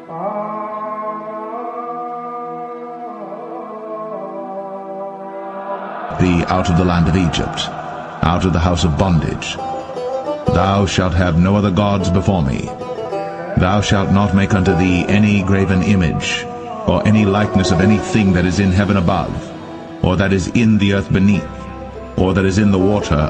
thee out of the land of Egypt, out of the house of bondage. Thou shalt have no other gods before me. Thou shalt not make unto thee any graven image, or any likeness of anything that is in heaven above, or that is in the earth beneath, or that is in the water.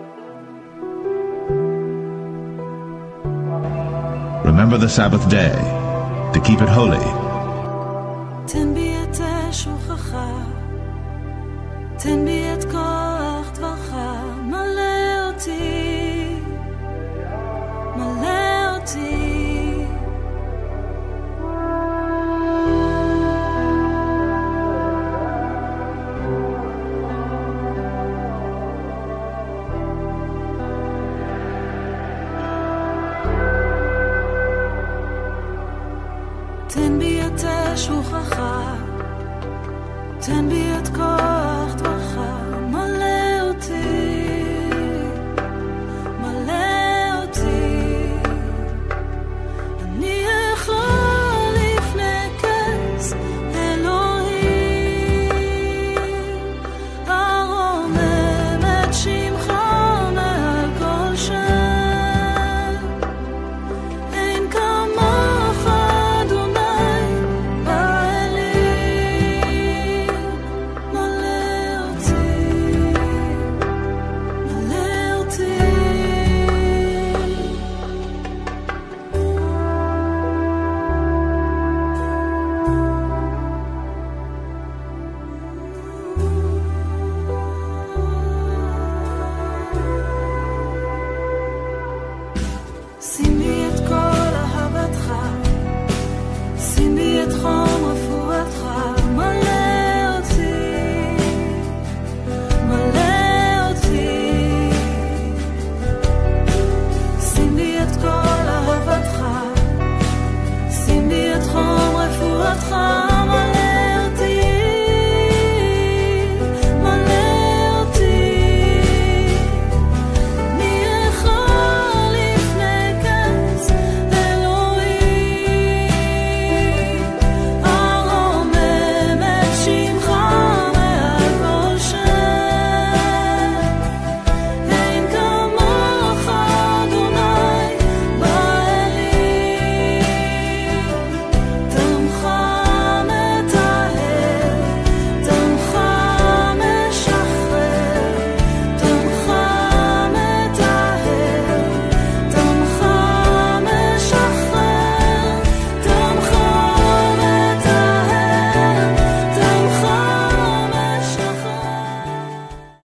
Remember the Sabbath day, to keep it holy. תן בי את שוכך, תן בי את כוח דברך, מלא אותי, מלא אותי. תן בי את שוכך, תן בי את כל